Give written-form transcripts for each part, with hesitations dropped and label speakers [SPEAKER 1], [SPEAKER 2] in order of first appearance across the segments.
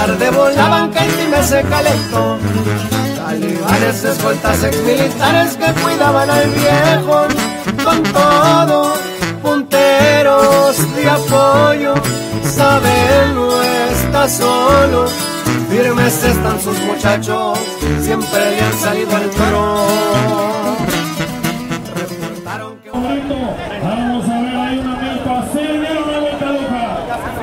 [SPEAKER 1] tarde volaban Katy me se calentó. Talibanes, escoltas, exmilitares que cuidaban al viejo. Con todo, punteros de apoyo, saben no está solo. Firmes están sus muchachos, siempre le han salido al toro. Reportaron que...
[SPEAKER 2] Vamos a ver ahí una milpa, se dieron una vuelta loca.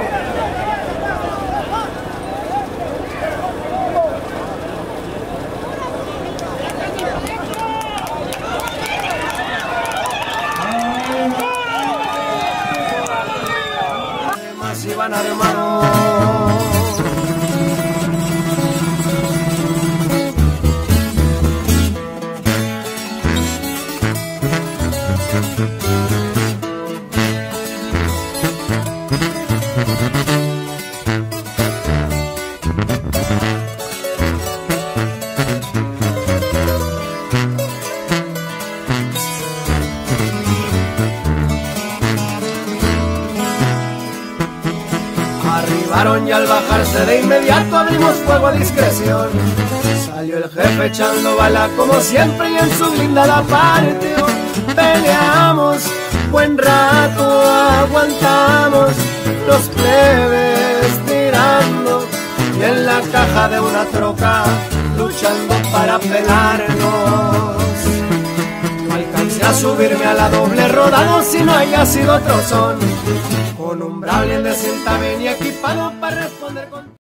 [SPEAKER 1] Además iban armados. Arribaron y al bajarse de inmediato abrimos fuego a discreción. Salió el jefe echando bala como siempre y en su blindada partió. Peleamos buen rato, aguantamos los plebes tirando y en la caja de una troca luchando para pelarnos. No alcancé a subirme a la doble rodado si no haya sido otro son. Con un Brawler de cinta bien y equipado para responder con...